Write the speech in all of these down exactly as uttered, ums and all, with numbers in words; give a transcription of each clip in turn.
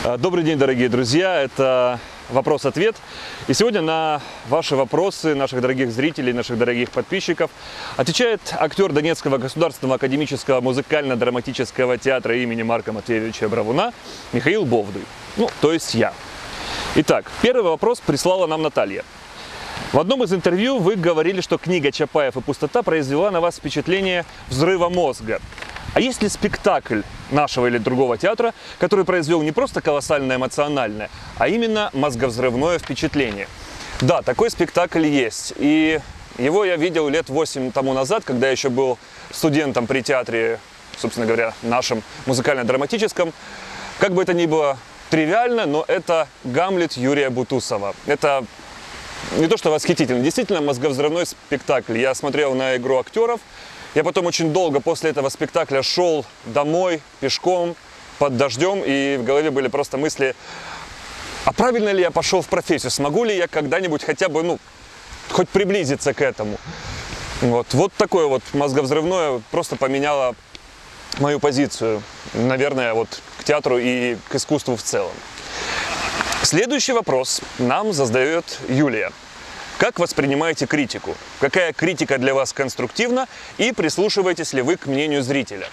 Добрый день, дорогие друзья, это «Вопрос-ответ». И сегодня на ваши вопросы наших дорогих зрителей, наших дорогих подписчиков отвечает актер Донецкого государственного академического музыкально-драматического театра имени Марка Матвеевича Бравуна Михаил Бовдуй, ну, то есть я. Итак, первый вопрос прислала нам Наталья. В одном из интервью вы говорили, что книга «Чапаев и пустота» произвела на вас впечатление взрыва мозга. А есть ли спектакль нашего или другого театра, который произвел не просто колоссальное эмоциональное, а именно мозговзрывное впечатление? Да, такой спектакль есть. И его я видел лет восемь тому назад, когда я еще был студентом при театре, собственно говоря, нашем музыкально-драматическом. Как бы это ни было тривиально, но это «Гамлет» Юрия Бутусова. Это не то что восхитительно, действительно мозговзрывной спектакль. Я смотрел на игру актеров. Я потом очень долго после этого спектакля шел домой пешком под дождем, и в голове были просто мысли, а правильно ли я пошел в профессию, смогу ли я когда-нибудь хотя бы, ну, хоть приблизиться к этому. Вот, вот такое вот мозговзрывное просто поменяло мою позицию, наверное, вот к театру и к искусству в целом. Следующий вопрос нам задает Юлия. Как воспринимаете критику? Какая критика для вас конструктивна? И прислушиваетесь ли вы к мнению зрителя?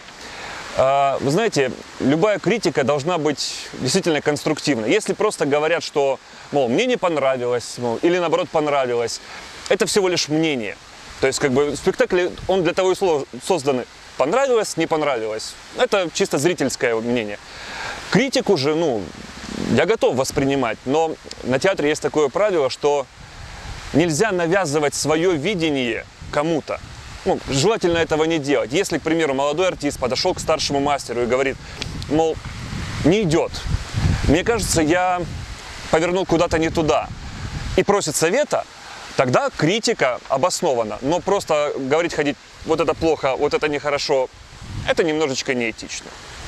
Вы знаете, любая критика должна быть действительно конструктивной. Если просто говорят, что, мол, мне не понравилось, мол, или наоборот понравилось, это всего лишь мнение. То есть, как бы, спектакль, он для того и создан, понравилось, не понравилось. Это чисто зрительское мнение. Критику же, ну, я готов воспринимать, но на театре есть такое правило, что нельзя навязывать свое видение кому-то. Ну, желательно этого не делать. Если, к примеру, молодой артист подошел к старшему мастеру и говорит, мол, не идет, мне кажется, я повернул куда-то не туда, и просит совета, тогда критика обоснована. Но просто говорить, ходить, вот это плохо, вот это нехорошо, это немножечко неэтично.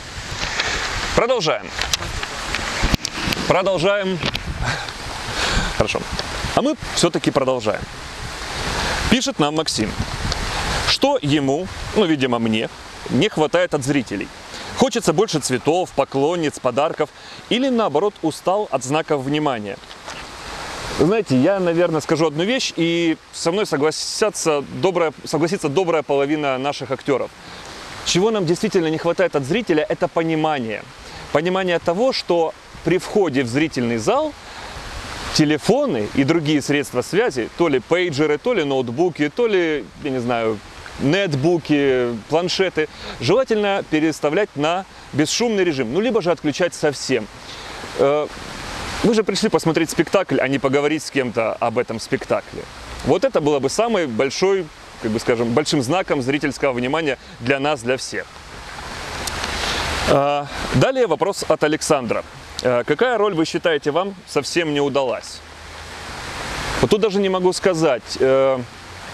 Продолжаем. Продолжаем. Хорошо. А мы все-таки продолжаем. Пишет нам Максим, что ему, ну, видимо, мне, не хватает от зрителей. Хочется больше цветов, поклонниц, подарков, или, наоборот, устал от знаков внимания. Знаете, я, наверное, скажу одну вещь, и со мной согласятся добрая, согласится добрая половина наших актеров. Чего нам действительно не хватает от зрителя, это понимание. Понимание того, что при входе в зрительный зал телефоны и другие средства связи, то ли пейджеры, то ли ноутбуки, то ли, я не знаю, нетбуки, планшеты, желательно переставлять на бесшумный режим, ну, либо же отключать совсем. Вы же пришли посмотреть спектакль, а не поговорить с кем-то об этом спектакле. Вот это было бы самый большой, как бы скажем, большим знаком зрительского внимания для нас, для всех. Далее вопрос от Александра. Какая роль, вы считаете, вам совсем не удалась? Вот тут даже не могу сказать. Как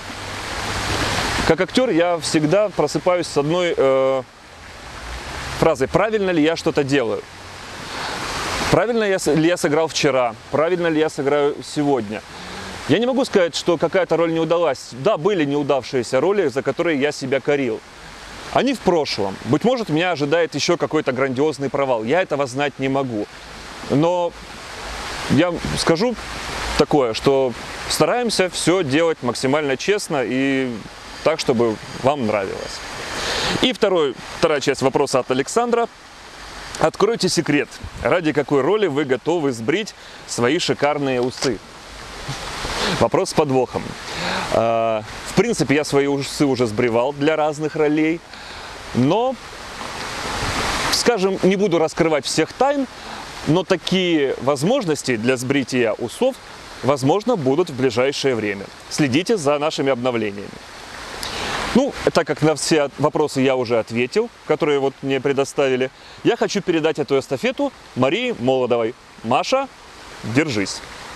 актер я всегда просыпаюсь с одной фразой: правильно ли я что-то делаю? Правильно ли я сыграл вчера? Правильно ли я сыграю сегодня? Я не могу сказать, что какая-то роль не удалась. Да, были неудавшиеся роли, за которые я себя корил. Они в прошлом. Быть может, меня ожидает еще какой-то грандиозный провал. Я этого знать не могу. Но я скажу такое, что стараемся все делать максимально честно и так, чтобы вам нравилось. И второй, вторая часть вопроса от Александра. Откройте секрет. Ради какой роли вы готовы сбрить свои шикарные усы? Вопрос с подвохом. В принципе, я свои усы уже сбривал для разных ролей, но, скажем, не буду раскрывать всех тайн, но такие возможности для сбрития усов, возможно, будут в ближайшее время. Следите за нашими обновлениями. Ну, так как на все вопросы я уже ответил, которые вот мне предоставили, я хочу передать эту эстафету Марии Молодовой. Маша, держись!